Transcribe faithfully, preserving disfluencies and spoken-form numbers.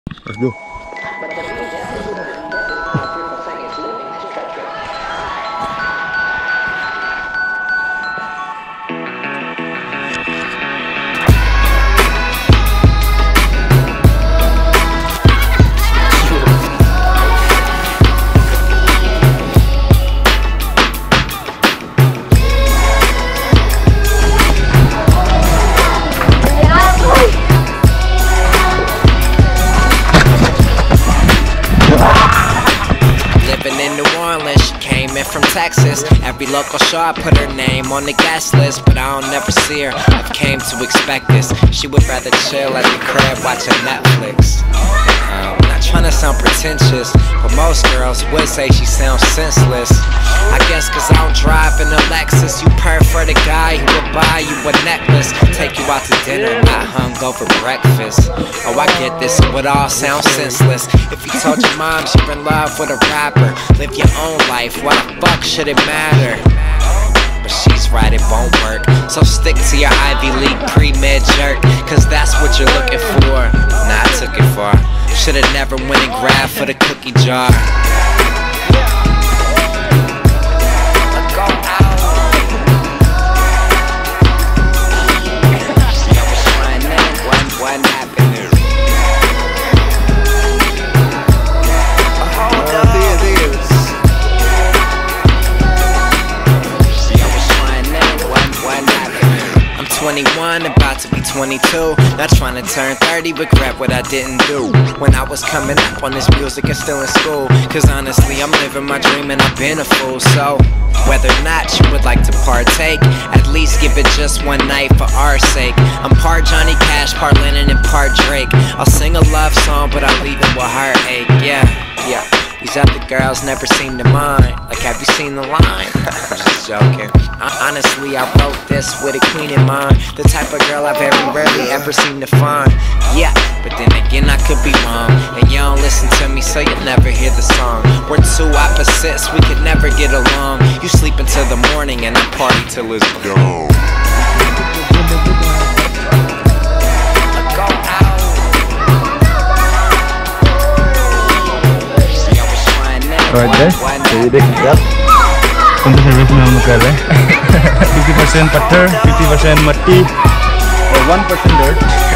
Let's go. From Texas, every local show I put her name on the guest list, but I don't never see her. I've came to expect this. She would rather chill at the crib watching Netflix. Uh, I'm not trying to sound pretentious, but most girls would say she sounds senseless. I guess cause I don't drive in a Lexus. You prefer the guy who would buy you a necklace, take you out to dinner, not hung over breakfast. Oh, I get this, it would all sound senseless if you told your mom you're in love with a rapper. Live your own life, why the fuck should it matter? But she's right, it won't work. So stick to your Ivy League pre-med jerk, cause that's what you're looking for. Nah, I took it far. Should've never went and grabbed for the cookie jar. twenty-one, about to be twenty-two. Not trying to turn thirty, regret what I didn't do when I was coming up on this music and still in school. Cause honestly, I'm living my dream and I've been a fool. So, whether or not you would like to partake, at least give it just one night for our sake. I'm part Johnny Cash, part Lennon, and part Drake. I'll sing a love song, but I'll leave it with heartache. Yeah, yeah. These other girls never seem to mind. Like, have you seen the line? I'm just joking. I, honestly, I wrote this with a queen in mind. The type of girl I've very rarely ever seemed to find. Yeah, but then again, I could be wrong. And you don't listen to me, so you'll never hear the song. We're two opposites, we could never get along. You sleep until the morning and I party till it's gone. Alright guys, so ये देखिए आप कौन सा service में हम लोग कर रहे हैं. fifty percent पत्थर, fifty percent मट्टी और one percent dirt.